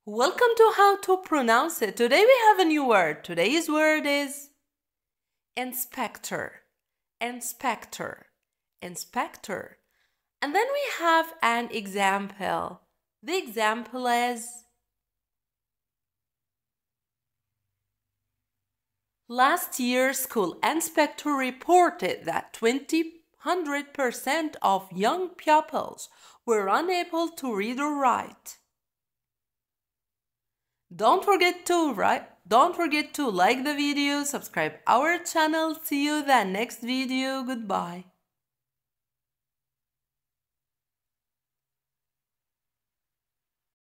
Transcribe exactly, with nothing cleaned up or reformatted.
Welcome to How to Pronounce It. Today we have a new word. Today's word is inspector, inspector, inspector. And then we have an example. The example is last year school inspector reported that twenty hundred percent of young pupils were unable to read or write. Don't forget to write, don't forget to like the video, subscribe our channel. See you the next video. Goodbye.